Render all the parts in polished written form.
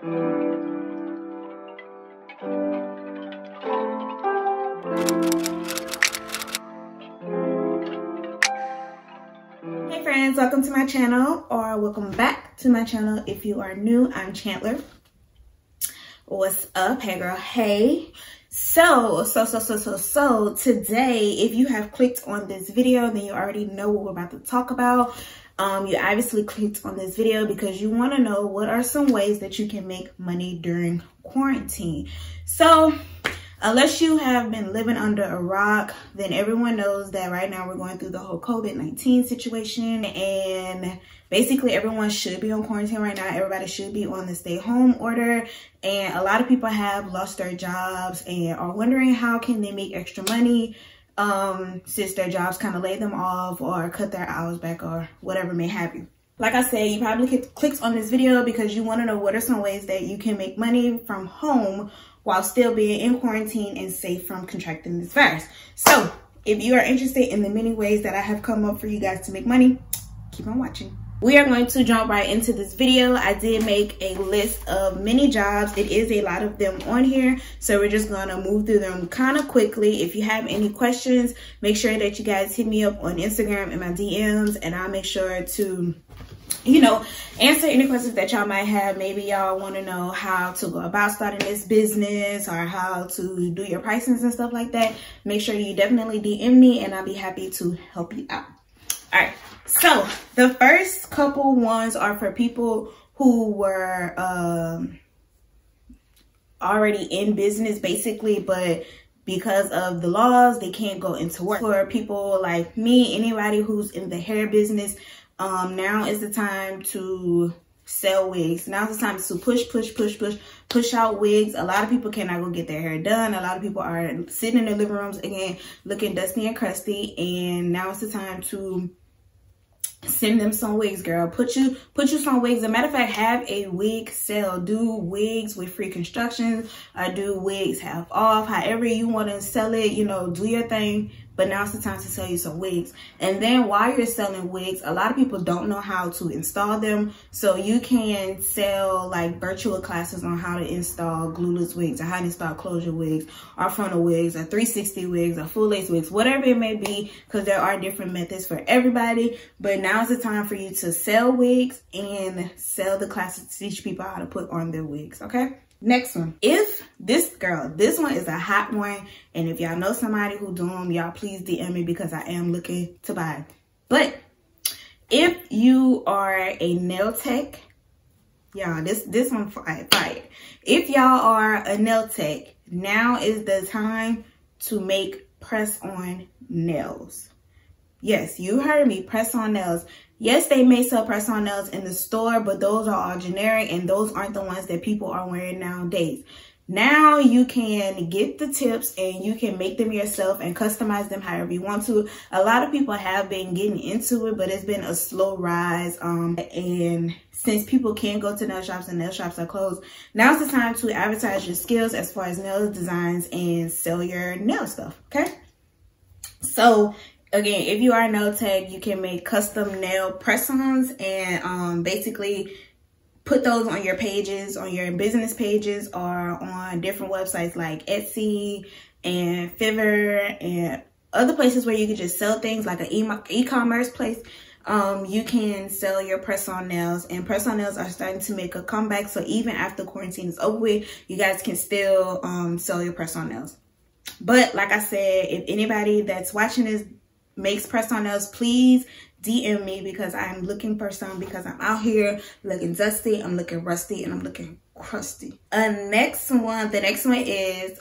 Hey friends, welcome to my channel, or welcome back to my channel. If you are new, I'm Chandler. What's up? Hey girl, hey. So today, if you have clicked on this video, then you already know what we're about to talk about. You obviously clicked on this video because you want to know what are some ways that you can make money during quarantine. So unless you have been living under a rock, then everyone knows that right now we're going through the whole COVID-19 situation, and basically everyone should be on quarantine right now. Everybody should be on the stay home order, and a lot of people have lost their jobs and are wondering how can they make extra money since their jobs kind of laid them off or cut their hours back or whatever may have you. Like I said, you probably clicked on this video because you want to know what are some ways that you can make money from home while still being in quarantine and safe from contracting this virus. So if you are interested in the many ways that I have come up for you guys to make money, keep on watching. We are going to jump right into this video. I did make a list of many jobs. It is a lot of them on here, so we're just gonna move through them kind of quickly. If you have any questions, make sure that you guys hit me up on Instagram in my DMs, and I'll make sure to, you know, answer any questions that y'all might have. Maybe y'all want to know how to go about starting this business or how to do your pricings and stuff like that. Make sure you definitely DM me and I'll be happy to help you out. All right, so the first couple ones are for people who were already in business basically, but because of the laws, they can't go into work. For people like me, anybody who's in the hair business, now is the time to sell wigs. Now is the time to push out wigs. A lot of people cannot go get their hair done. A lot of people are sitting in their living rooms again looking dusty and crusty, and now is the time to send them some wigs, girl. Put you some wigs. As a matter of fact, have a wig sale. Do wigs with free constructions, or do wigs half off. However you want to sell it, you know, do your thing. But now's the time to sell you some wigs. And then while you're selling wigs, a lot of people don't know how to install them. So you can sell like virtual classes on how to install glueless wigs, or how to install closure wigs, or frontal wigs, or 360 wigs, or full lace wigs, whatever it may be, because there are different methods for everybody. But now's the time for you to sell wigs and sell the classes to teach people how to put on their wigs, okay? Next one. If this one is a hot one, and if y'all know somebody who do them, y'all please DM me because I am looking to buy. But if you are a nail tech, y'all, this one fire. If y'all are a nail tech, now is the time to make press-on nails. Yes, you heard me, press-on nails. Yes, they may sell press-on nails in the store, but those are all generic, and those aren't the ones that people are wearing nowadays. Now you can get the tips and you can make them yourself and customize them however you want to. A lot of people have been getting into it, but it's been a slow rise. And since people can't go to nail shops and nail shops are closed, now's the time to advertise your skills as far as nail designs and sell your nail stuff, okay? So again, if you are a nail tech, you can make custom nail press-ons and basically put those on your pages, on your business pages, or on different websites like Etsy and Fiverr and other places where you can just sell things like an e-commerce place. You can sell your press-on nails, and press-on nails are starting to make a comeback. So even after quarantine is over with, you guys can still sell your press-on nails. But like I said, if anybody that's watching this makes press-on nails, please DM me because I'm looking for some, because I'm out here looking dusty, I'm looking rusty, and I'm looking crusty. The next one is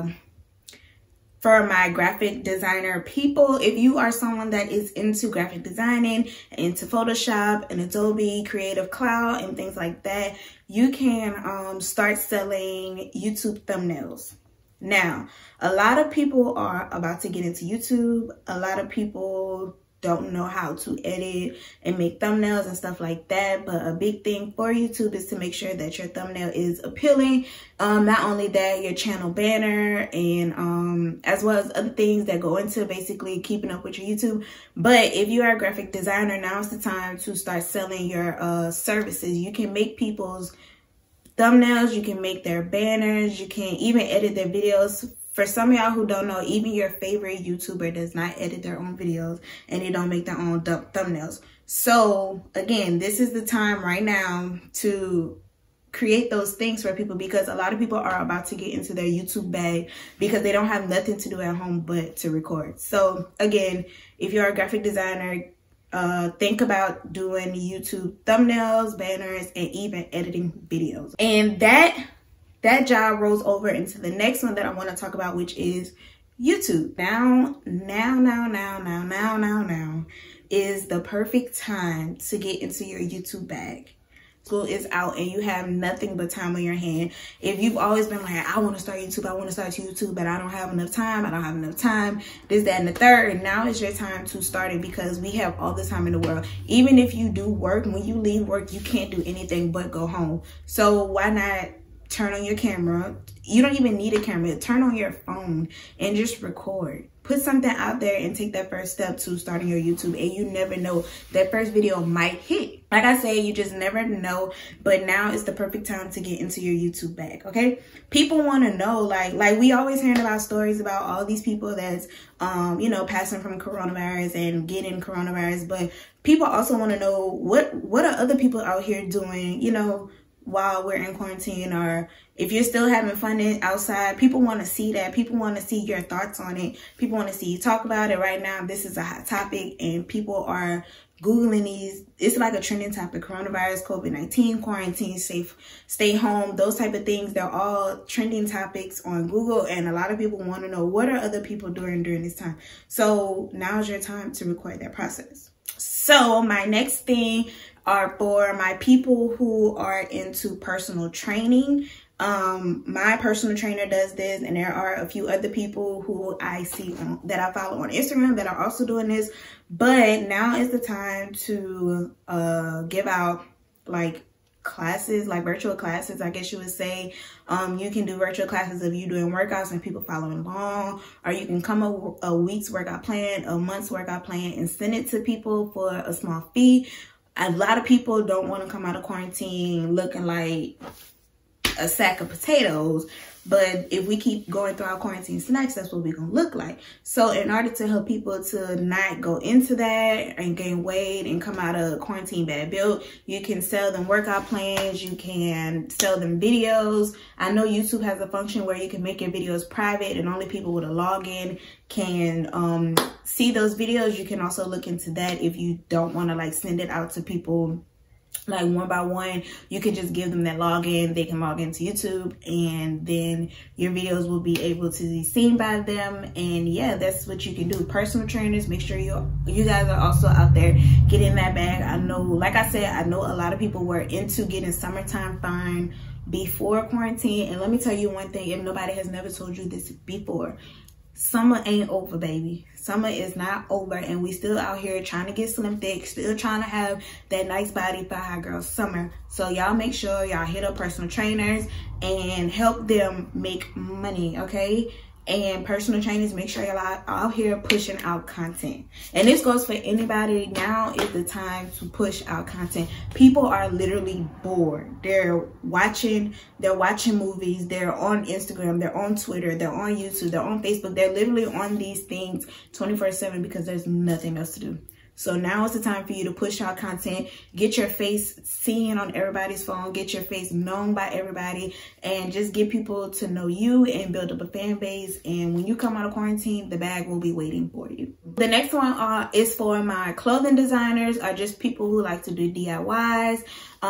for my graphic designer people. If you are someone that is into graphic designing, into Photoshop and Adobe Creative Cloud and things like that, you can start selling YouTube thumbnails. Now, a lot of people are about to get into YouTube. A lot of people don't know how to edit and make thumbnails and stuff like that. But a big thing for YouTube is to make sure that your thumbnail is appealing. Not only that, your channel banner and as well as other things that go into basically keeping up with your YouTube. But if you are a graphic designer, now's the time to start selling your services. You can make people's thumbnails, you can make their banners, you can even edit their videos. For some of y'all who don't know, even your favorite YouTuber does not edit their own videos and they don't make their own thumbnails. So again, this is the time right now to create those things for people, because a lot of people are about to get into their YouTube bag because they don't have nothing to do at home but to record. So again, if you're a graphic designer, think about doing YouTube thumbnails, banners, and even editing videos. And that job rolls over into the next one that I want to talk about, which is YouTube. Now is the perfect time to get into your YouTube bag. School is out and you have nothing but time on your hand. If you've always been like, I want to start YouTube, but I don't have enough time, this, that, and the third, now is your time to start it, because we have all the time in the world. Even if you do work, when you leave work, you can't do anything but go home. So why not turn on your camera? You don't even need a camera. Turn on your phone and just record. Put something out there and take that first step to starting your YouTube. And you never know, that first video might hit. Like I say, you just never know. But now is the perfect time to get into your YouTube bag, okay? People want to know, like we always hearing about stories about all these people that's, you know, passing from coronavirus and getting coronavirus. But people also want to know, what are other people out here doing, you know, while we're in quarantine, or if you're still having fun outside. People want to see that. People want to see your thoughts on it. People want to see you talk about it. Right now, this is a hot topic and people are Googling these. It's like a trending topic: coronavirus, COVID-19, quarantine, safe, stay home, those type of things. They're all trending topics on Google, and a lot of people want to know, what are other people doing during this time? So now's your time to record that process. So my next thing are for my people who are into personal training. My personal trainer does this, and there are a few other people who I see that I follow on Instagram that are also doing this. But now is the time to give out like classes, like virtual classes, I guess you would say. You can do virtual classes of you doing workouts and people following along, or you can come up a week's workout plan, a month's workout plan, and send it to people for a small fee. A lot of people don't want to come out of quarantine looking like a sack of potatoes, but if we keep going through our quarantine snacks, that's what we're gonna look like. So in order to help people to not go into that and gain weight and come out of quarantine bad built, you can sell them workout plans, you can sell them videos. I know YouTube has a function where you can make your videos private and only people with a login can see those videos. You can also look into that if you don't want to like send it out to people like one by one. You can just give them that login. They can log into YouTube, and then your videos will be able to be seen by them. And yeah, that's what you can do. Personal trainers, make sure you guys are also out there getting that bag. I know, like I said, I know a lot of people were into getting summertime fine before quarantine. And let me tell you one thing, if nobody has never told you this before, summer ain't over, baby. Summer is not over, and we still out here trying to get slim thick, still trying to have that nice body for hot girl summer. So y'all make sure y'all hit up personal trainers and help them make money, okay? And personal trainers, make sure y'all out here pushing out content. And this goes for anybody. Now is the time to push out content. People are literally bored. They're watching movies, they're on Instagram, they're on Twitter, they're on YouTube, they're on Facebook. They're literally on these things 24/7 because there's nothing else to do. So now is the time for you to push out content, get your face seen on everybody's phone, get your face known by everybody, and just get people to know you and build up a fan base. And when you come out of quarantine, the bag will be waiting for you. The next one is for my clothing designers, or just people who like to do DIYs.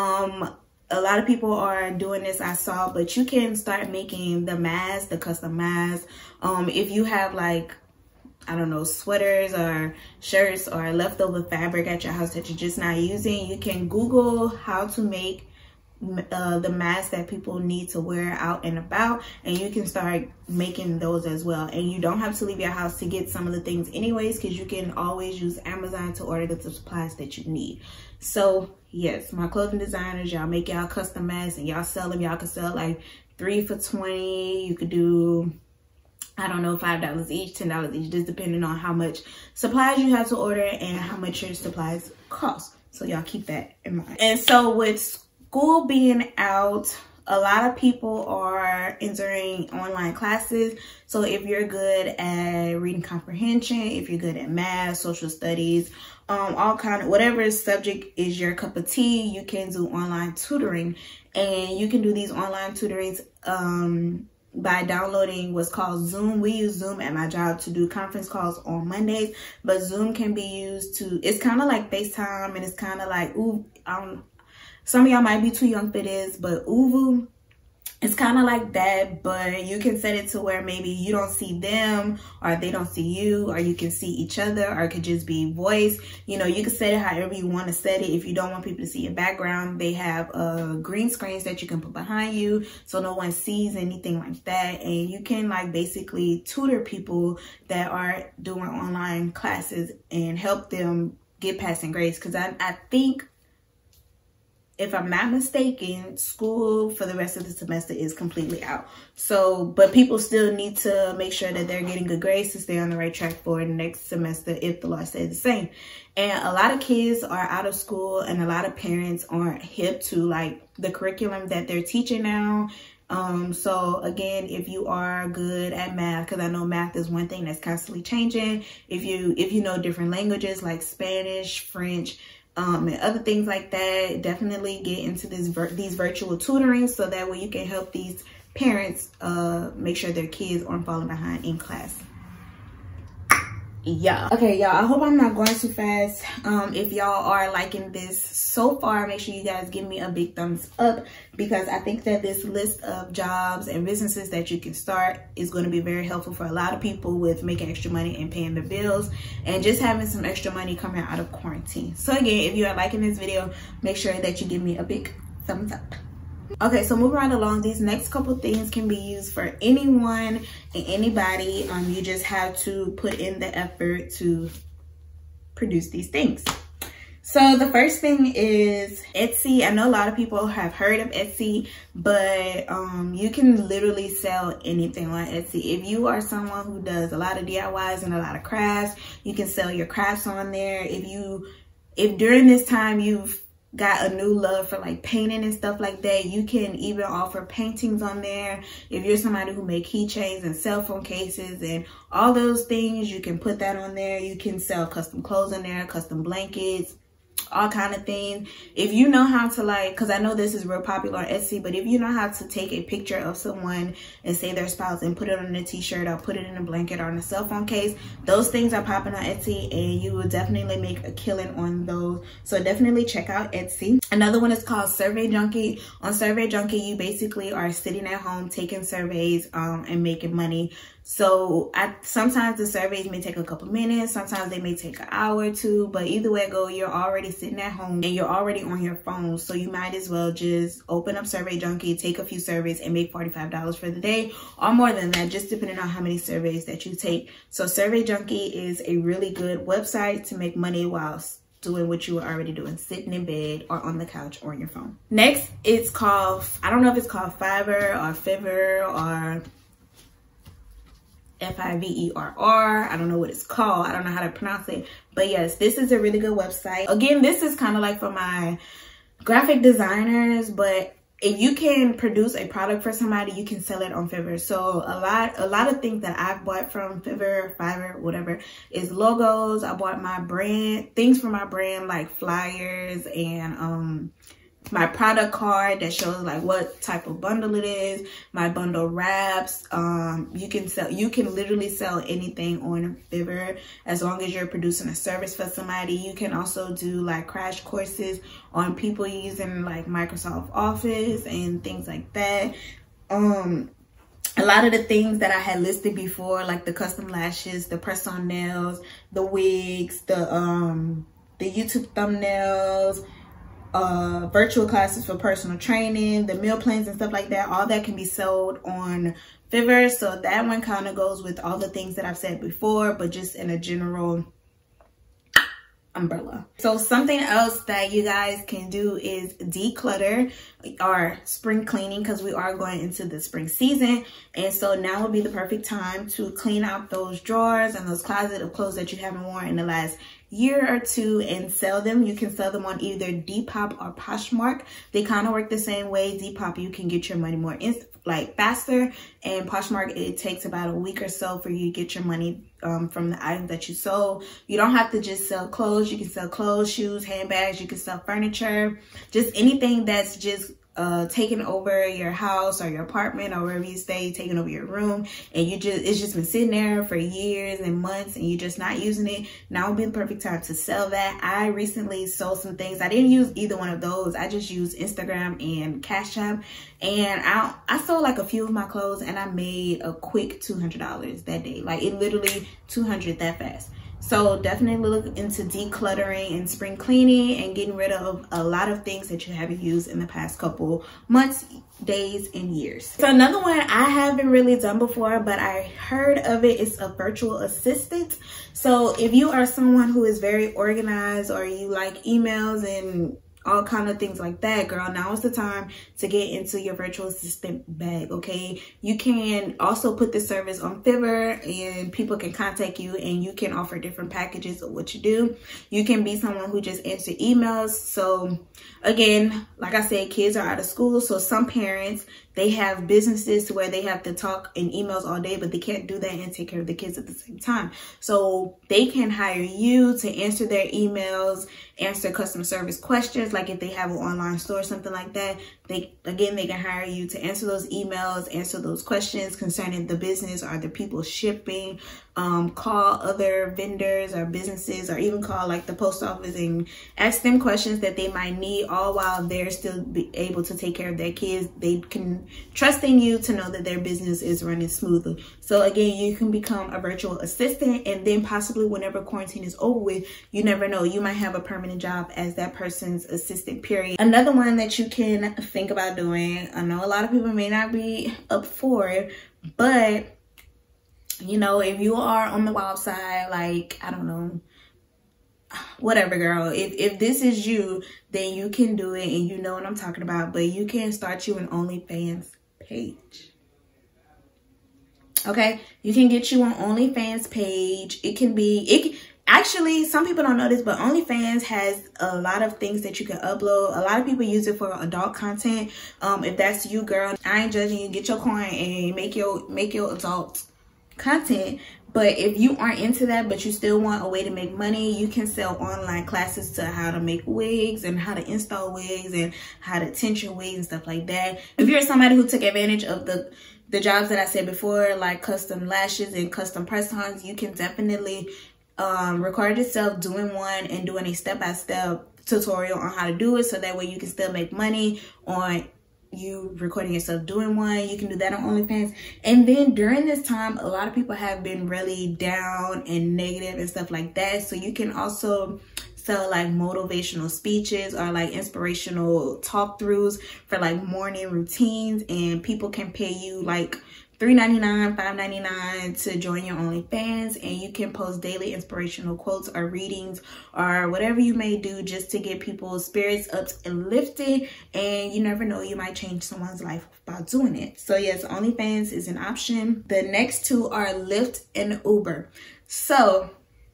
A lot of people are doing this, I saw, but you can start making the masks, the custom masks. If you have like, I don't know, sweaters or shirts or leftover fabric at your house that you're just not using, you can Google how to make the masks that people need to wear out and about, and you can start making those as well. And you don't have to leave your house to get some of the things anyways, because you can always use Amazon to order the supplies that you need. So yes, my clothing designers, y'all make y'all custom masks and y'all sell them. Y'all can sell like 3 for $20. You could do, I don't know, $5 each, $10 each, just depending on how much supplies you have to order and how much your supplies cost. So y'all keep that in mind. And so with school being out, A lot of people are entering online classes. So if you're good at reading comprehension, if you're good at math, social studies, all kind of whatever subject is your cup of tea, you can do online tutoring. And you can do these online tutorings by downloading what's called Zoom. We use Zoom at my job to do conference calls on Mondays, but Zoom can be used to, it's kind of like FaceTime, and it's kind of like, some of y'all might be too young for this, but Oovo, it's kind of like that, but you can set it to where maybe you don't see them or they don't see you, or you can see each other, or it could just be voice. You know, you can set it however you want to set it. If you don't want people to see your background, they have green screens that you can put behind you so no one sees anything like that. And you can like basically tutor people that are doing online classes and help them get passing grades. Because I think, if I'm not mistaken, school for the rest of the semester is completely out. So, but people still need to make sure that they're getting good grades to stay on the right track for the next semester if the law stays the same. And a lot of kids are out of school, and a lot of parents aren't hip to like the curriculum that they're teaching now. So again, if you are good at math, because I know math is one thing that's constantly changing. If you know different languages like Spanish, French, and other things like that, definitely get into these virtual tutoring, so that way you can help these parents make sure their kids aren't falling behind in class. Yeah. Okay, y'all, I hope I'm not going too fast. If y'all are liking this so far, make sure you guys give me a big thumbs up, because I think that this list of jobs and businesses that you can start is going to be very helpful for a lot of people with making extra money and paying their bills and just having some extra money coming out of quarantine. So again, if you are liking this video, make sure that you give me a big thumbs up. Okay, so moving right along, these next couple things can be used for anyone and anybody. You just have to put in the effort to produce these things. So the first thing is Etsy. I know a lot of people have heard of Etsy, but you can literally sell anything on Etsy. If you are someone who does a lot of DIYs and a lot of crafts, you can sell your crafts on there. If during this time you've got a new love for like painting and stuff like that, you can even offer paintings on there. If you're somebody who make keychains and cell phone cases and all those things, you can put that on there. You can sell custom clothes on there, custom blankets, all kind of things. If you know how to, like, because I know this is real popular on Etsy, but if you know how to take a picture of someone and say their spouse and put it on a t-shirt or put it in a blanket or on a cell phone case, those things are popping on Etsy, and you will definitely make a killing on those. So definitely check out Etsy. Another one is called Survey Junkie. On Survey Junkie, you basically are sitting at home taking surveys and making money. So sometimes the surveys may take a couple minutes, sometimes they may take an hour or two, but either way it go, you're already sitting at home and you're already on your phone. So you might as well just open up Survey Junkie, take a few surveys, and make $45 for the day, or more than that, just depending on how many surveys that you take. So Survey Junkie is a really good website to make money while doing what you were already doing, sitting in bed or on the couch or on your phone. Next, it's called, I don't know if it's called Fiverr or Fiverr or Fiverr. I don't know what it's called. I don't know how to pronounce it. But yes, this is a really good website. Again, this is kind of like for my graphic designers, but if you can produce a product for somebody, you can sell it on Fiverr. So a lot of things that I've bought from Fiverr, whatever, is logos. I bought my brand, things for my brand, like flyers and my product card that shows like what type of bundle it is, my bundle wraps. You can literally sell anything on Fiverr as long as you're producing a service for somebody. You can also do like crash courses on people using like Microsoft Office and things like that. A lot of the things that I had listed before, like the custom lashes, the press-on nails, the wigs, the YouTube thumbnails, virtual classes for personal training, the meal plans and stuff like that, all that can be sold on Fiverr. So that one kind of goes with all the things that I've said before, but just in a general umbrella. So something else that you guys can do is declutter or spring cleaning, because we are going into the spring season, and so now would be the perfect time to clean out those drawers and those closets of clothes that you haven't worn in the last year or two and sell them. You can sell them on either Depop or Poshmark. They kind of work the same way. Depop, you can get your money more faster, and Poshmark, it takes about a week or so for you to get your money from the items that you sold. You don't have to just sell clothes. You can sell clothes, shoes, handbags. You can sell furniture, just anything that's just taking over your house or your apartment or wherever you stay, taking over your room, and it's just been sitting there for years and months and you're just not using it. Now would be the perfect time to sell that. I recently sold some things. I didn't use either one of those. I just used Instagram and Cash App, and I sold like a few of my clothes, and I made a quick $200 that day. Like, it literally $200 that fast. So definitely look into decluttering and spring cleaning and getting rid of a lot of things that you haven't used in the past couple months, days, and years. So another one I haven't really done before, but I heard of it, is a virtual assistant. So if you are someone who is very organized, or you like emails and all kind of things like that, girl, now is the time to get into your virtual assistant bag, okay? You can also put this service on Fiverr, and people can contact you, and you can offer different packages of what you do. You can be someone who just answers emails. So again, like I said, kids are out of school, so some parents, they have businesses where they have to talk in emails all day, but they can't do that and take care of the kids at the same time. So they can hire you to answer their emails, answer customer service questions, like if they have an online store or something like that. They can hire you to answer those emails, answer those questions concerning the business or the people shipping, call other vendors or businesses, or even call like the post office and ask them questions that they might need, all while they're still be able to take care of their kids. They can trust in you to know that their business is running smoothly. So again, you can become a virtual assistant, and then possibly whenever quarantine is over with, you never know, you might have a permanent job as that person's assistant, period. Another one that you can think about doing, I know a lot of people may not be up for it, but you know, if you are on the wild side, like, I don't know, whatever, girl, if this is you, then you can do it, and you know what I'm talking about. But you can start you an OnlyFans page. Okay, you can get you an OnlyFans page. Actually, some people don't know this, but OnlyFans has a lot of things that you can upload. A lot of people use it for adult content. If that's you, girl, I ain't judging you. Get your coin and make your adult content. But if you aren't into that, but you still want a way to make money, you can sell online classes to how to make wigs and how to install wigs and how to tint your wigs and stuff like that. If you're somebody who took advantage of the jobs that I said before, like custom lashes and custom press-ons, you can definitely record yourself doing one and doing a step-by-step tutorial on how to do it, so that way you can still make money on you recording yourself doing one. You can do that on OnlyFans. And then during this time, a lot of people have been really down and negative and stuff like that, so you can also sell like motivational speeches or like inspirational talk throughs for like morning routines, and people can pay you like $3.99, $5.99 to join your OnlyFans, and you can post daily inspirational quotes or readings or whatever you may do just to get people's spirits up and lifted. And you never know, you might change someone's life by doing it. So yes, OnlyFans is an option. The next two are Lyft and Uber. So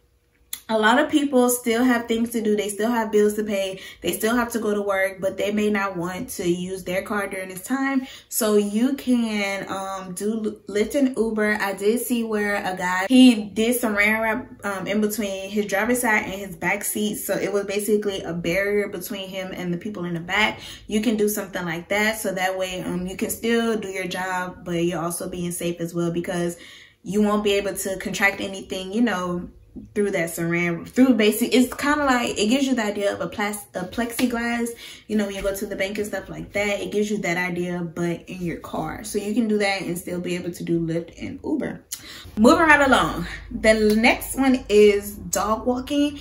a lot of people still have things to do. They still have bills to pay. They still have to go to work, but they may not want to use their car during this time. So you can do Lyft and Uber. I did see where a guy, he did some saran wrap in between his driver's side and his back seat. So it was basically a barrier between him and the people in the back. You can do something like that, so that way you can still do your job, but you're also being safe as well, because you won't be able to contract anything, you know, through that saran, through basic, it's kind of like, it gives you the idea of a plexiglass, you know, when you go to the bank and stuff like that. It gives you that idea, but in your car. So you can do that and still be able to do Lyft and Uber. Moving right along, the next one is dog walking.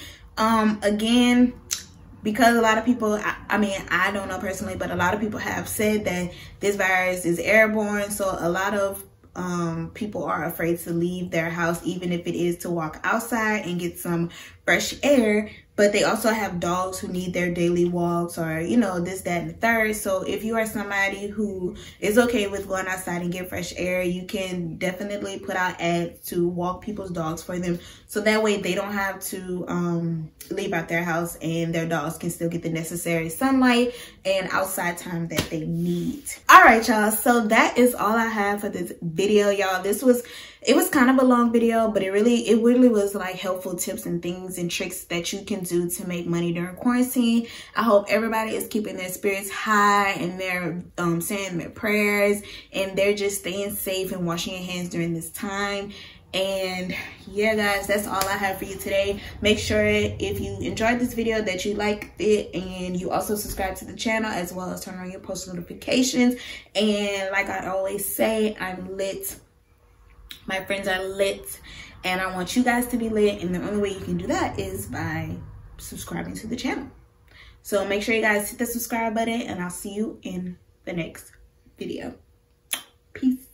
Again, because a lot of people, I mean, I don't know personally, but a lot of people have said that this virus is airborne. So a lot of people are afraid to leave their house, even if it is to walk outside and get some fresh air, but they also have dogs who need their daily walks, or you know, this, that, and the third. So if you are somebody who is okay with going outside and get fresh air, you can definitely put out ads to walk people's dogs for them, so that way they don't have to leave out their house and their dogs can still get the necessary sunlight and outside time that they need. All right, y'all, so that is all I have for this video, y'all. It was kind of a long video, but it really was like helpful tips and things and tricks that you can do to make money during quarantine. I hope everybody is keeping their spirits high and they're saying their prayers and they're just staying safe and washing your hands during this time. And yeah, guys, that's all I have for you today. Make sure if you enjoyed this video that you liked it and you also subscribe to the channel, as well as turn on your post notifications. And like I always say, I'm lit. My friends are lit, and I want you guys to be lit, and the only way you can do that is by subscribing to the channel. So make sure you guys hit the subscribe button, and I'll see you in the next video. Peace.